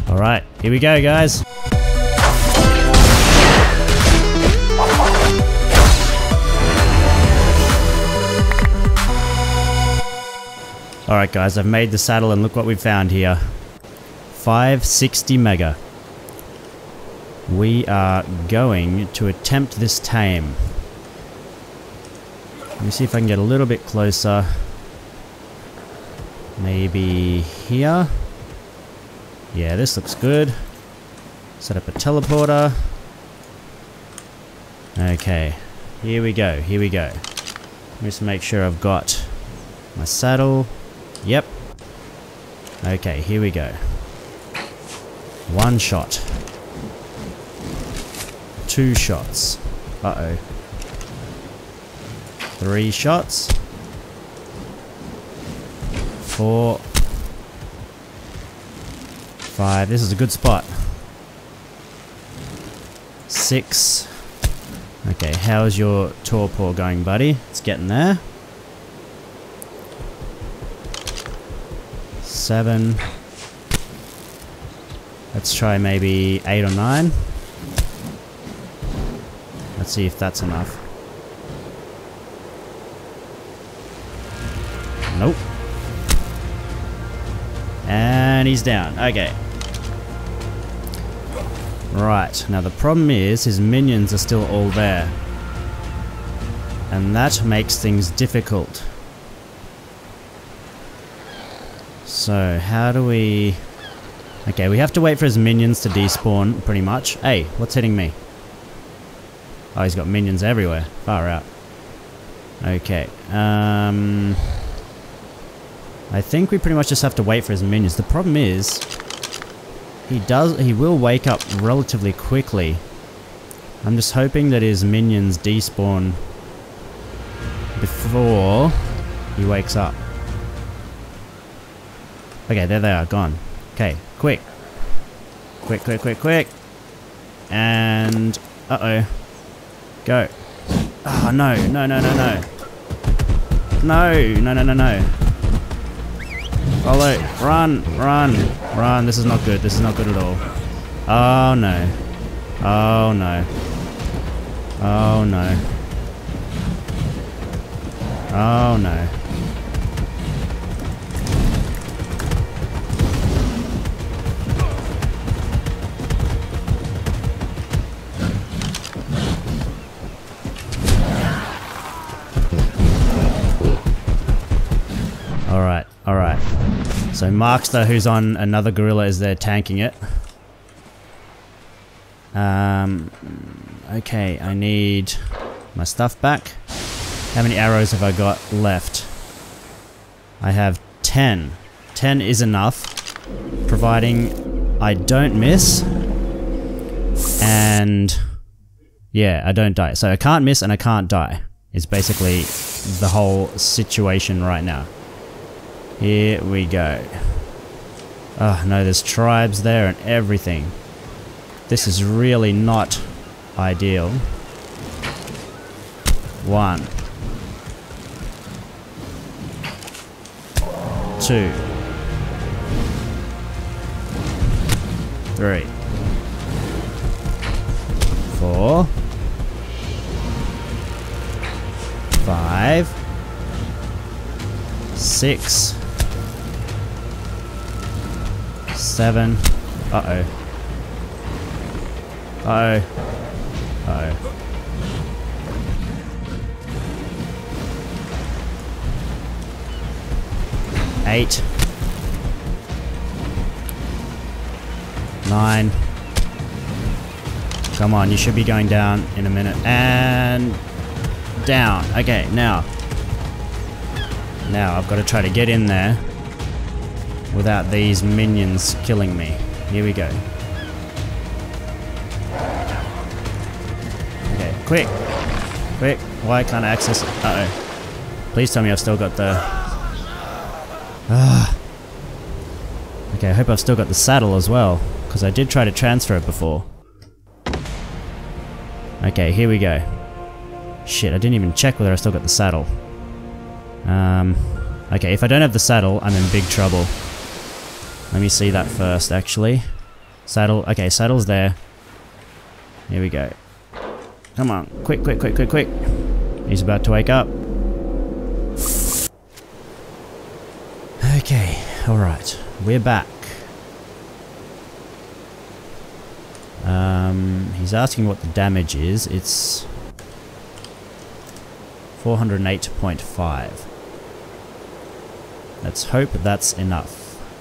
Alright, here we go, guys. Alright guys, I've made the saddle and look what we've found here. 560 mega. We are going to attempt this tame. Let me see if I can get a little bit closer. Maybe here. Yeah, this looks good. Set up a teleporter. Okay, here we go, here we go. Let me just make sure I've got my saddle. Yep. Okay, here we go. One shot. Two shots. Uh-oh. Three shots. Four. Five. This is a good spot. Six. Okay, how's your torpor going, buddy? It's getting there. 7. Let's try maybe 8 or 9. Let's see if that's enough. Nope. And he's down. Okay. Right. Now the problem is his minions are still all there. And that makes things difficult. So, how do we... Okay, we have to wait for his minions to despawn, pretty much. Hey, what's hitting me? Oh, he's got minions everywhere. Far out. Okay, I think we pretty much just have to wait for his minions. The problem is... He will wake up relatively quickly. I'm just hoping that his minions despawn before he wakes up. Okay, there they are, gone. Okay, quick. Quick, quick, quick, quick. And... Uh-oh. Go. Oh, no, no, no, no, no. No, no, no, no, no. Follow. Run, run, run. This is not good. This is not good at all. Oh, no. Oh, no. Oh, no. Oh, no. Alright, alright. So Markster, who's on another gorilla, is there tanking it. Okay, I need my stuff back. How many arrows have I got left? I have 10. 10 is enough, providing I don't miss. And yeah, I don't die. So I can't miss and I can't die. It's basically the whole situation right now. Here we go. Oh no, there's tribes there and everything. This is really not ideal. 1. 2. 3. 4. 5. 6. 7. Uh-oh. Uh-oh. Uh-oh. 8. 9. Come on, you should be going down in a minute. And... down. Okay, now. Now, I've got to try to get in there without these minions killing me. Here we go. Okay, quick! Quick! Why can't I access it? Uh-oh. Please tell me I've still got the... Okay, I hope I've still got the saddle as well, because I did try to transfer it before. Okay, here we go. Shit, I didn't even check whether I still got the saddle. Okay, if I don't have the saddle, I'm in big trouble. Let me see that first, actually. Saddle. Okay, saddle's there. Here we go. Come on. Quick, quick, quick, quick, quick. He's about to wake up. Okay, alright. We're back. He's asking what the damage is. It's 408.5. Let's hope that's enough.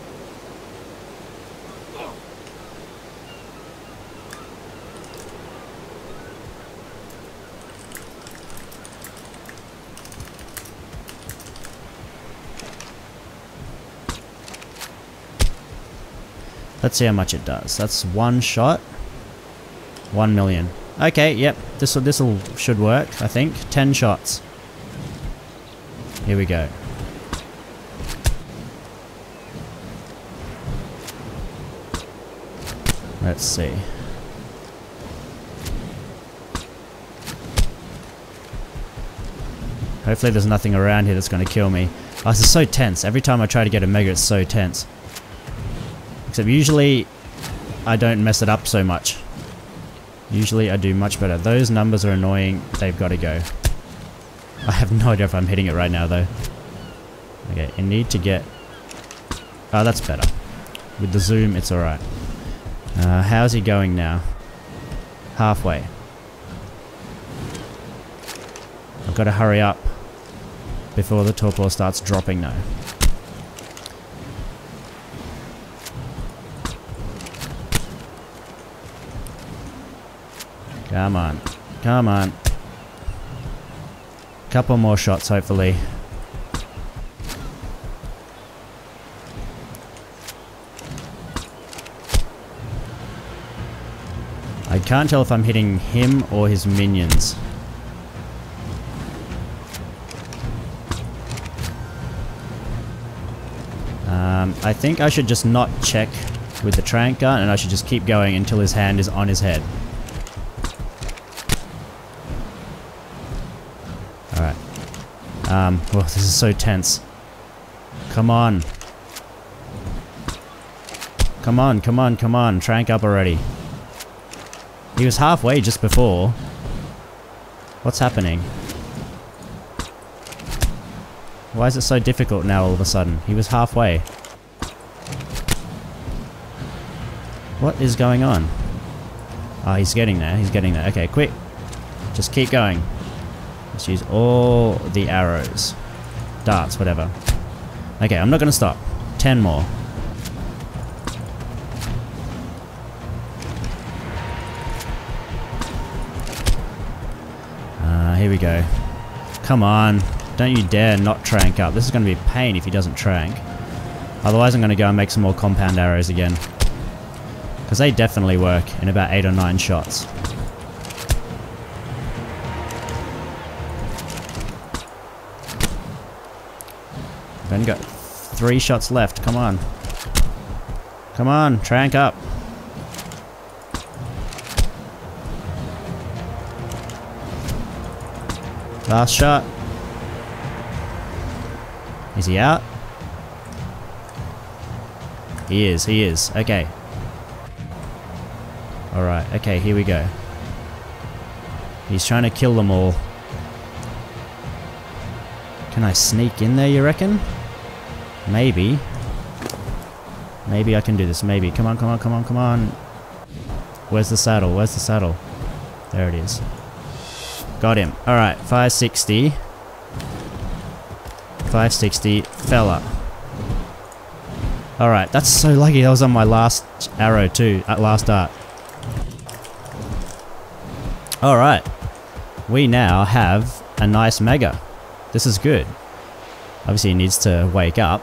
Let's see how much it does. That's one shot. 1 million. Okay, yep. This'll should work, I think. 10 shots. Here we go. Let's see. Hopefully there's nothing around here that's going to kill me. Oh, this is so tense. Every time I try to get a mega, it's so tense. Except usually I don't mess it up so much. Usually I do much better. Those numbers are annoying. They've got to go. I have no idea if I'm hitting it right now though. Okay, I need to get... Oh, that's better. With the zoom, it's alright. How's he going now? Halfway. I've got to hurry up before the torpor starts dropping now. Come on. Come on. Couple more shots, hopefully. I can't tell if I'm hitting him or his minions. I think I should just not check with the tranq gun and I should just keep going until his hand is on his head. Alright. Well, this is so tense. Come on. Come on, come on, come on. Tranq up already. He was halfway just before. What's happening? Why is it so difficult now all of a sudden? He was halfway. What is going on? Oh, he's getting there. He's getting there. Okay, quick. Just keep going. Let's use all the arrows. Darts, whatever. Okay, I'm not going to stop. 10 more. Here we go. Come on. Don't you dare not tranq up. This is going to be a pain if he doesn't tranq. Otherwise I'm going to go and make some more compound arrows again. Because they definitely work in about 8 or 9 shots. I've only got 3 shots left. Come on. Come on, tranq up. Last shot. Is he out? He is, he is. Okay. Alright, okay, here we go. He's trying to kill them all. Can I sneak in there, you reckon? Maybe. Maybe I can do this, maybe. Come on, come on, come on, come on. Where's the saddle? Where's the saddle? There it is. Got him. Alright, 560. 560. Fella. Alright, that's so lucky. That was on my last arrow too. Last dart. Alright. We now have a nice mega. This is good. Obviously he needs to wake up.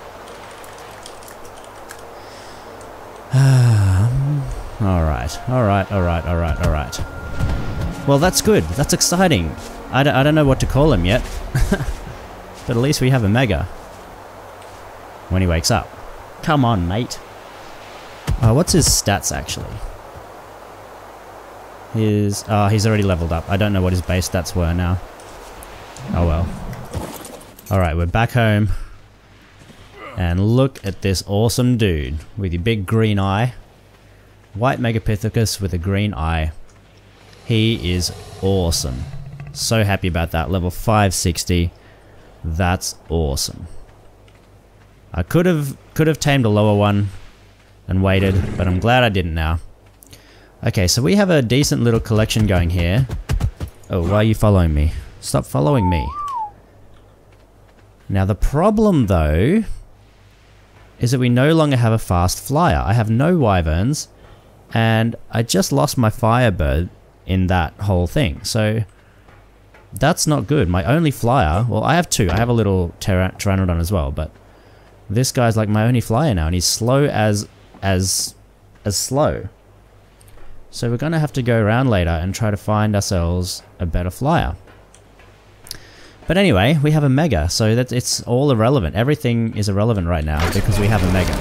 Alright, alright, alright, alright, alright. Well, that's good. That's exciting. I don't know what to call him yet. But at least we have a mega. When he wakes up. Come on, mate. What's his stats, actually? He's already leveled up. I don't know what his base stats were now. Oh well. Alright, we're back home. And look at this awesome dude with your big green eye. White Megapithecus with a green eye. He is awesome. So happy about that. Level 560. That's awesome. I could have tamed a lower one and waited, but I'm glad I didn't now. Okay, so we have a decent little collection going here. Oh, why are you following me? Stop following me. Now the problem though is that we no longer have a fast flyer. I have no wyverns and I just lost my firebird in that whole thing. So that's not good. My only flyer, well I have two. I have a little pteranodon as well, but this guy's like my only flyer now and he's slow as slow. So we're going to have to go around later and try to find ourselves a better flyer. But anyway, we have a mega, so that it's all irrelevant. Everything is irrelevant right now because we have a mega.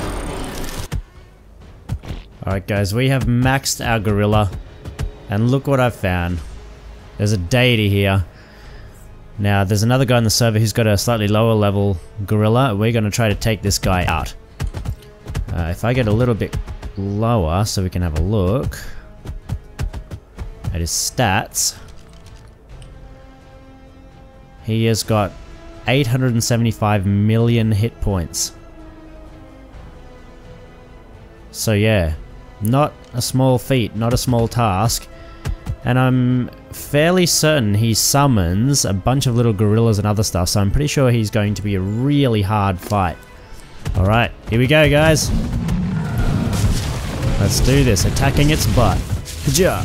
Alright guys, we have maxed our gorilla. And look what I've found. There's a deity here. Now, there's another guy on the server who's got a slightly lower level gorilla. We're going to try to take this guy out. If I get a little bit lower so we can have a look at his stats. He has got 875 million hit points. So yeah, not a small feat, not a small task. And I'm fairly certain he summons a bunch of little gorillas and other stuff, so I'm pretty sure he's going to be a really hard fight. Alright, here we go guys. Let's do this, attacking its butt. Ka-ja!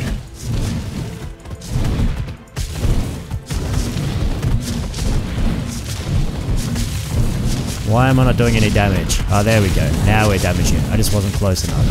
Why am I not doing any damage? Oh, there we go. Now we're damaging it. I just wasn't close enough.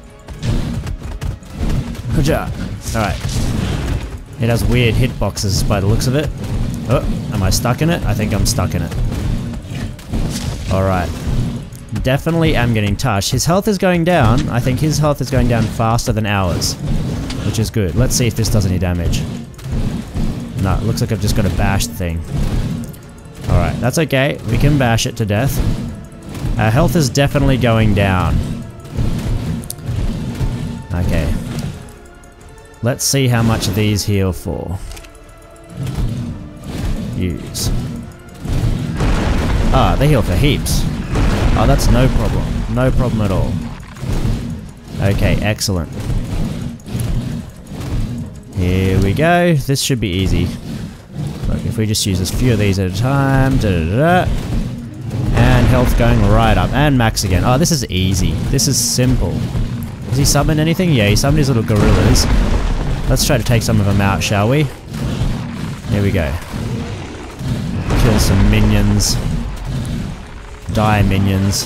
Ka-ja! Alright. It has weird hitboxes by the looks of it. Oh, am I stuck in it? I think I'm stuck in it. Alright. Definitely am getting touched. His health is going down. I think his health is going down faster than ours, which is good. Let's see if this does any damage. No, it looks like I've just got to bash the thing. Alright, that's okay. We can bash it to death. Our health is definitely going down. Okay. Let's see how much these heal for. Use. Ah, they heal for heaps. Oh, that's no problem. No problem at all. Okay, excellent. Here we go. This should be easy. Look, if we just use a few of these at a time. And health going right up. And max again. Oh, this is easy. This is simple. Has he summoned anything? Yeah, he summoned his little gorillas. Let's try to take some of them out, shall we? Here we go. Kill some minions. Die minions.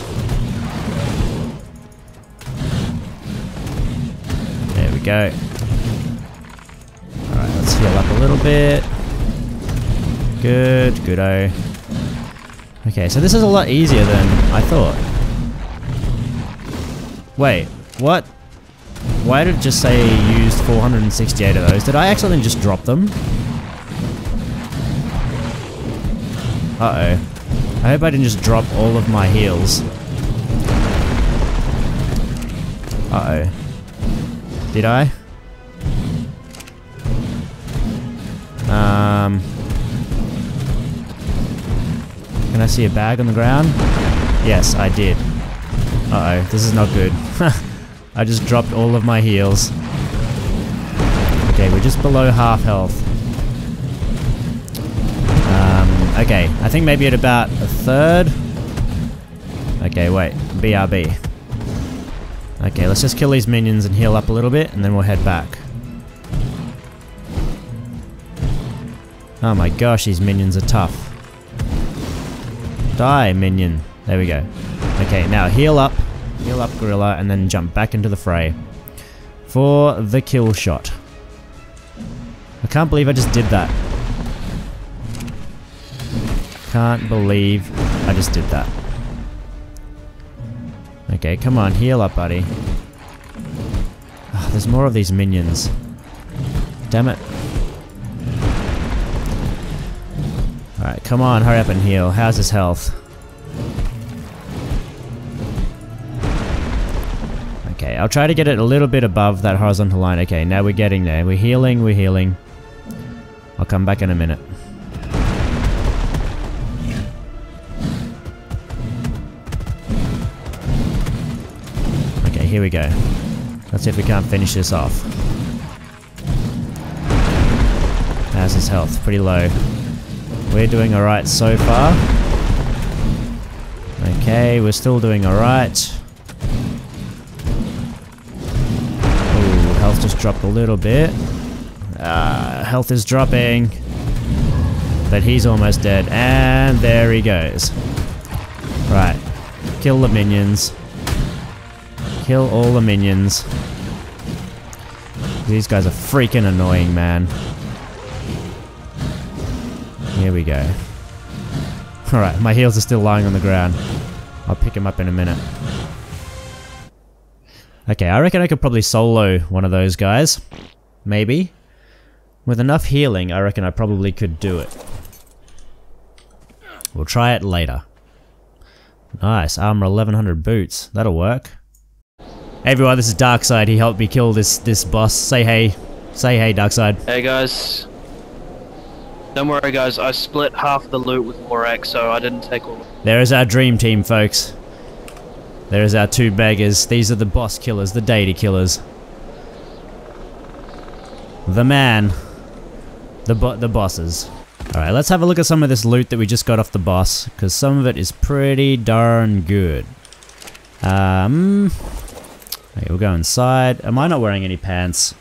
There we go. Alright, let's heal up a little bit. Good, good-o. Okay, so this is a lot easier than I thought. Wait, what? Why did it just say you used 468 of those? Did I accidentally just drop them? Uh-oh. I hope I didn't just drop all of my heals. Uh-oh. Did I? Can I see a bag on the ground? Yes, I did. Uh-oh, this is not good. I just dropped all of my heals. Okay, we're just below half health. Okay, I think maybe at about a third. Okay, wait. BRB. Okay, let's just kill these minions and heal up a little bit, and then we'll head back. Oh my gosh, these minions are tough. Die, minion. There we go. Okay, now heal up, gorilla, and then jump back into the fray for the kill shot. I can't believe I just did that. Can't believe I just did that. Okay, come on, heal up, buddy. Oh, there's more of these minions. Damn it. Alright, come on, hurry up and heal. How's his health? Okay, I'll try to get it a little bit above that horizontal line. Okay, now we're getting there. We're healing, we're healing. I'll come back in a minute. Okay, here we go. Let's see if we can't finish this off. How's his health? Pretty low. We're doing alright so far. Okay, we're still doing alright. Ooh, health just dropped a little bit. Health is dropping. But he's almost dead. And there he goes. Right. Kill the minions. Kill all the minions. These guys are freaking annoying, man. Here we go. Alright, my heals are still lying on the ground. I'll pick him up in a minute. Okay, I reckon I could probably solo one of those guys. Maybe. With enough healing, I reckon I probably could do it. We'll try it later. Nice, armor 1100 boots. That'll work. Hey everyone, this is Darkside. He helped me kill this boss. Say hey. Say hey, Darkside. Hey guys. Don't worry guys, I split half the loot with Morak, so I didn't take all of it. There is our dream team, folks. There is our two beggars. These are the boss killers, the deity killers. The man. The bosses. Alright, let's have a look at some of this loot that we just got off the boss, because some of it is pretty darn good. Okay, we'll go inside. Am I not wearing any pants?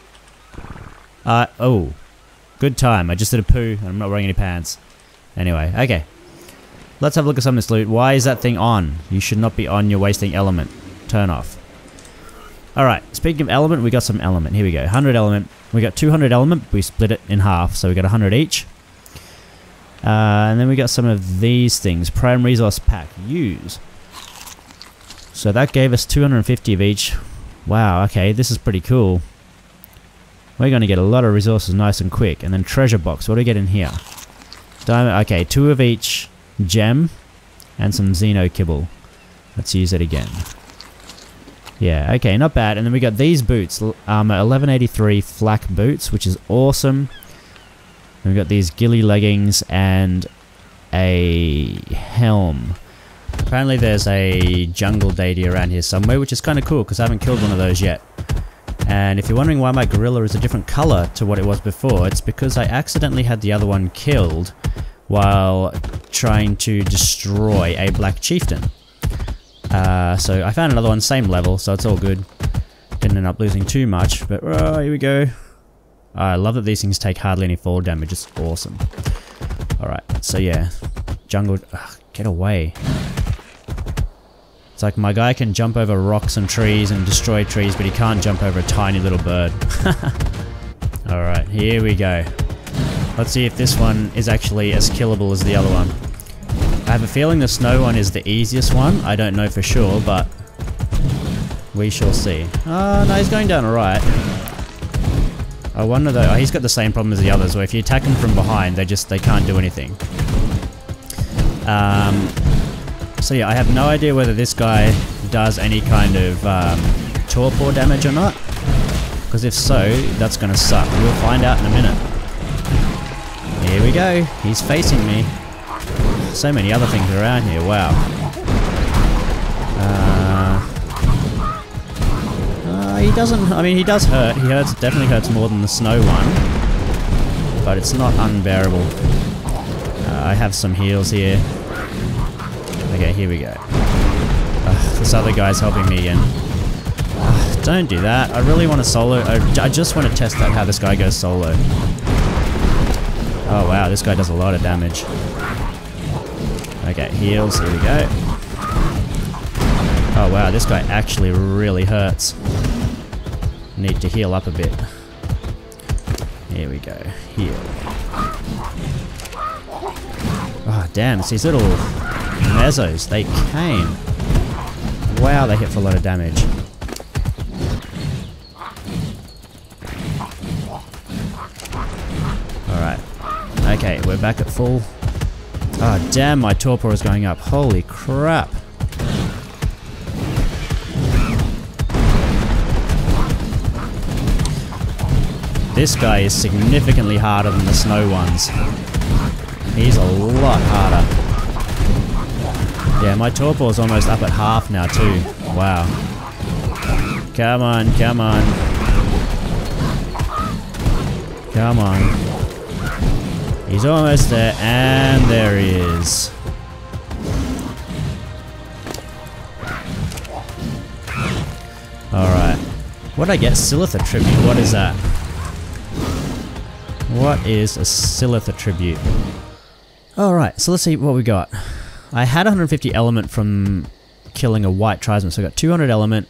Oh. Good time. I just did a poo and I'm not wearing any pants. Anyway, okay. Let's have a look at some of this loot. Why is that thing on? You should not be on. You're wasting element. Turn off. Alright, speaking of element, we got some element. Here we go. 100 element. We got 200 element. We split it in half, so we got 100 each. And then we got some of these things. Prime resource pack. Use. So that gave us 250 of each. Wow, okay, this is pretty cool. We're going to get a lot of resources nice and quick. And then treasure box. What do we get in here? Diamond. Okay, 2 of each gem and some Xeno kibble. Let's use it again. Yeah, okay, not bad. And then we got these boots. 1183 flak boots, which is awesome. And we got these ghillie leggings and a helm. Apparently there's a jungle deity around here somewhere, which is kind of cool because I haven't killed one of those yet. And if you're wondering why my gorilla is a different color to what it was before, it's because I accidentally had the other one killed while trying to destroy a black chieftain. So I found another one, same level, so it's all good. Didn't end up losing too much, but here we go. I love that these things take hardly any fall damage, it's awesome. Alright, so yeah. Jungle... Ugh, get away. It's like my guy can jump over rocks and trees and destroy trees, but he can't jump over a tiny little bird. Alright, here we go. Let's see if this one is actually as killable as the other one. I have a feeling the snow one is the easiest one. I don't know for sure, but we shall see. Oh, no, he's going down alright. I wonder though, he's got the same problem as the others, where if you attack them from behind, they can't do anything. So yeah, I have no idea whether this guy does any kind of torpor damage or not. Because if so, that's going to suck. We'll find out in a minute. Here we go. He's facing me. So many other things around here. Wow. He doesn't... I mean, he does hurt. He hurts. Definitely hurts more than the snow one. But it's not unbearable. I have some heals here. Okay, here we go. This other guy's helping me again. Don't do that. I really want to solo. I just want to test out how this guy goes solo. Oh wow, this guy does a lot of damage. Okay, heals. Here we go. Oh wow, this guy actually really hurts. Need to heal up a bit. Here we go. Heal. Oh damn, it's these little mezzos. They came. Wow, they hit for a lot of damage. Alright. Okay, we're back at full. Oh damn, my torpor is going up. Holy crap. this guy is significantly harder than the snow ones. He's a lot harder. Yeah, my torpor is almost up at half now too. Wow. Come on, come on. Come on. He's almost there, and there he is. Alright. What did I get? Silitha tribute. What is that? What is a Silitha tribute? Alright, so let's see what we got. I had 150 element from killing a white tribesman, so I got 200 element.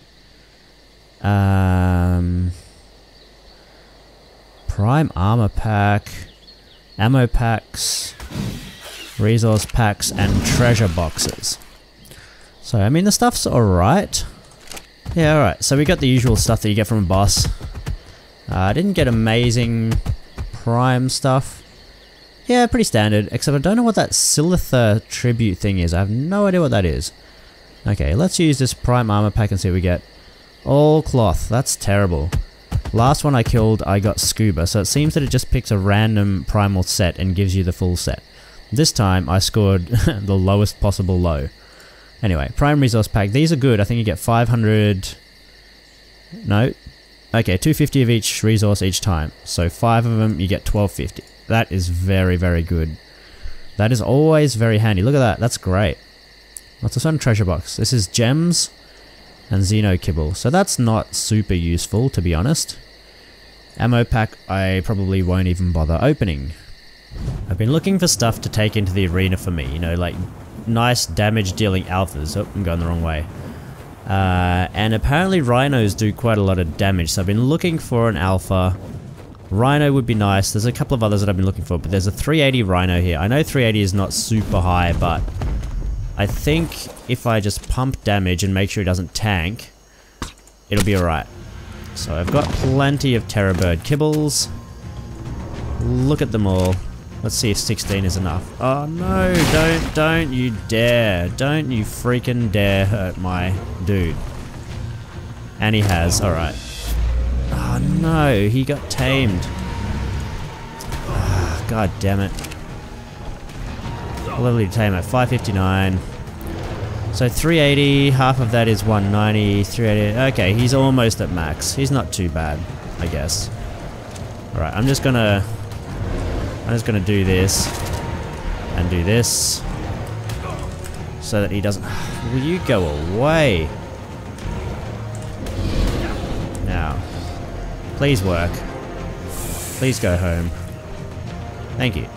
Prime armor pack, ammo packs, resource packs, and treasure boxes. So, I mean, the stuff's alright. Yeah, alright. So we got the usual stuff that you get from a boss. I didn't get amazing prime stuff. Yeah, pretty standard, except I don't know what that Silitha tribute thing is. I have no idea what that is. Okay, let's use this prime armor pack and see what we get. All cloth. That's terrible. Last one I killed, I got scuba, so it seems that it just picks a random primal set and gives you the full set. This time I scored the lowest possible low. Anyway, prime resource pack. These are good. I think you get 500... No. Okay, 250 of each resource each time. So 5 of them, you get 1250. That is very, very good. That is always very handy. Look at that. That's great. What's this one? Treasure box. This is gems and Xeno kibble. So that's not super useful, to be honest. Ammo pack, I probably won't even bother opening. I've been looking for stuff to take into the arena for me. You know, like nice damage dealing alphas. Oh, I'm going the wrong way. And apparently rhinos do quite a lot of damage. So I've been looking for an alpha. Rhino would be nice. There's a couple of others that I've been looking for, but there's a 380 rhino here. I know 380 is not super high, but I think if I just pump damage and make sure he doesn't tank, it'll be alright. So I've got plenty of terror bird kibbles. Look at them all. Let's see if 16 is enough. Oh no, don't you dare. Don't you freaking dare hurt my dude. And he has, alright. Oh no, he got tamed. Oh, God damn it. Level to tame at 559. So 380, half of that is 190, 380. Okay, he's almost at max. He's not too bad, I guess. Alright, I'm just gonna do this and do this so that he doesn't. Will you go away? Now, please work. Please go home. Thank you.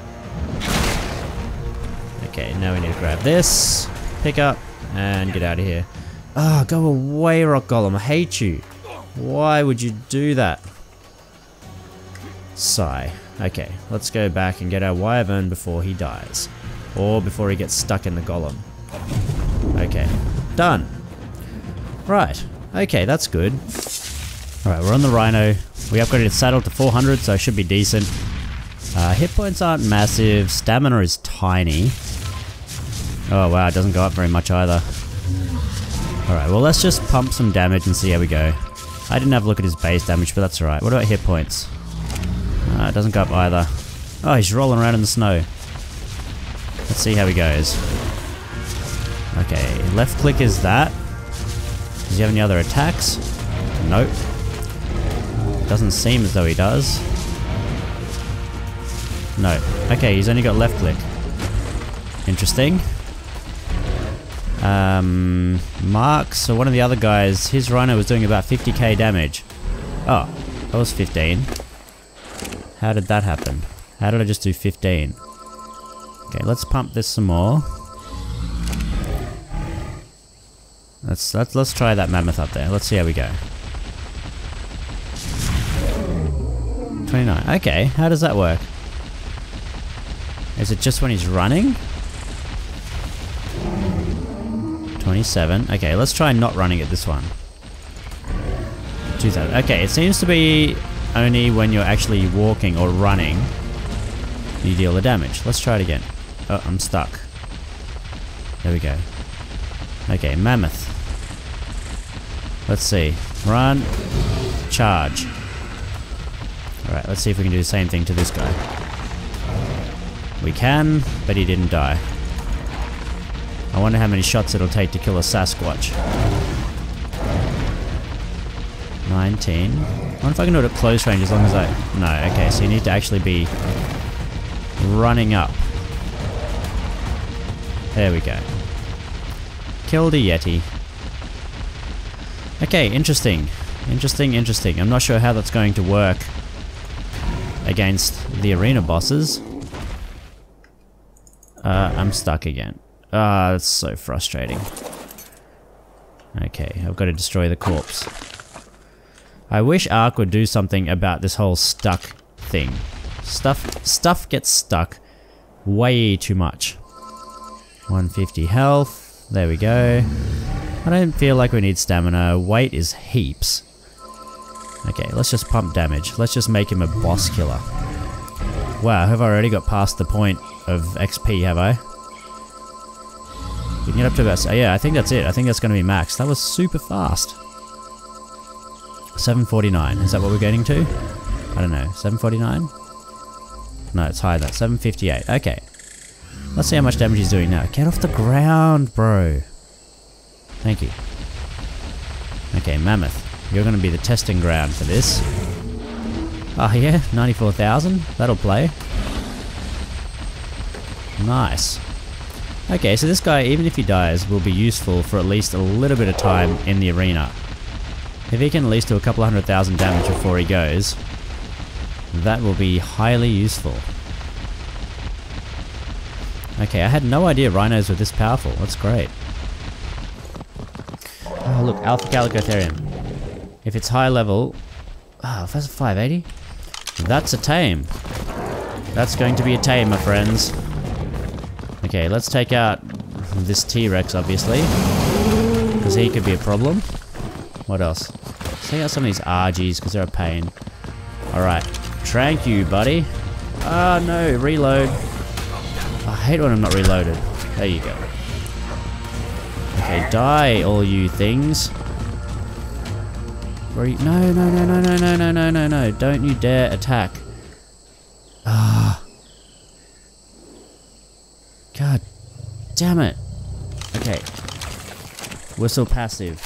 Okay, now we need to grab this, pick up, and get out of here. Ah, oh, go away, Rock Golem. I hate you. Why would you do that? Sigh. Okay, let's go back and get our wyvern before he dies. Or before he gets stuck in the golem. Okay, done. Right, okay, that's good. Alright, we're on the rhino. We upgraded its saddle to 400, so it should be decent. Hit points aren't massive. Stamina is tiny. Oh wow, it doesn't go up very much either. Alright, well let's just pump some damage and see how we go. I didn't have a look at his base damage, but that's alright. What about hit points? It doesn't go up either. Oh, he's rolling around in the snow. Let's see how he goes. Okay, left click is that. Does he have any other attacks? Nope. Doesn't seem as though he does. No. Okay, he's only got left click. Interesting. Mark, so one of the other guys, his rhino was doing about 50k damage. Oh, that was 15. How did that happen? How did I just do 15? Okay, let's pump this some more. Let's try that mammoth up there. Let's see how we go. 29. Okay, how does that work? Is it just when he's running? 27. Okay, let's try not running at this one. 2000. Okay, it seems to be only when you're actually walking or running you deal the damage. Let's try it again. Oh, I'm stuck. There we go. Okay, mammoth. Let's see. Run. Charge. Alright, let's see if we can do the same thing to this guy. We can, but he didn't die. I wonder how many shots it'll take to kill a Sasquatch. 19. I wonder if I can do it at close range as long as I... No, okay, so you need to actually be running up. There we go. Killed a Yeti. Okay, interesting. Interesting. I'm not sure how that's going to work against the arena bosses. I'm stuck again. Ah, that's so frustrating. Okay, I've got to destroy the corpse. I wish Ark would do something about this whole stuck thing. Stuff gets stuck way too much. 150 health. There we go. I don't feel like we need stamina. Weight is heaps. Okay, let's just pump damage. Let's just make him a boss killer. Wow, have I already got past the point of XP, have I? We can get up to about... yeah, I think that's it. I think that's going to be max. That was super fast. 749. Is that what we're getting to? I don't know. 749? No, it's higher than that. 758. Okay. Let's see how much damage he's doing now. Get off the ground, bro. Thank you. Okay, Mammoth. You're going to be the testing ground for this. Oh yeah, 94,000. That'll play. Nice. Okay, so this guy, even if he dies, will be useful for at least a little bit of time in the arena. If he can at least do a couple 100,000 damage before he goes, that will be highly useful. Okay, I had no idea rhinos were this powerful. That's great. Oh look, Alpha Chalicotherium. If it's high level... Oh, if that's a 580? That's a tame. That's going to be a tame, my friends. Okay, let's take out this T-Rex, obviously. Because he could be a problem. What else? Let's take out some of these RGs, because they're a pain. Alright. Trank you, buddy. Ah, no. Reload. I hate when I'm not reloaded. There you go. Okay, die, all you things. Where are you? No. Don't you dare attack. Ah. God damn it. Okay. Whistle passive.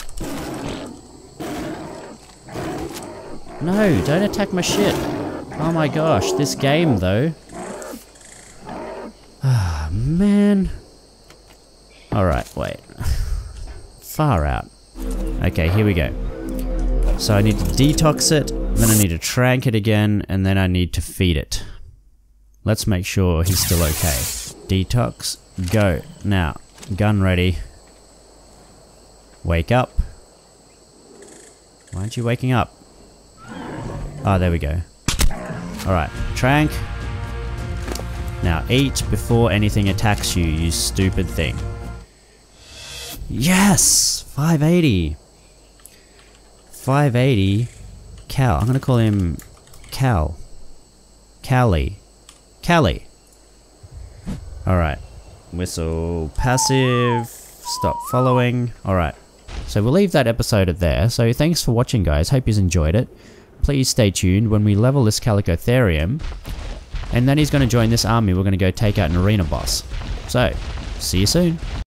No, don't attack my shit. Oh my gosh, this game though. Ah, man. Alright, wait. Far out. Okay, here we go. So I need to detox it, then I need to trank it again, and then I need to feed it. Let's make sure he's still okay. Detox, go. Now, gun ready. Wake up. Why aren't you waking up? Oh, there we go. Alright, trank. Now eat before anything attacks you, you stupid thing. Yes! 580! 580. Cal. I'm gonna call him Cal. Callie. Callie. Alright. Whistle passive. Stop following. Alright. So we'll leave that episode at there. So thanks for watching, guys. Hope you enjoyed it. Please stay tuned when we level this Chalicotherium. And then he's going to join this army. We're going to go take out an arena boss. So, see you soon.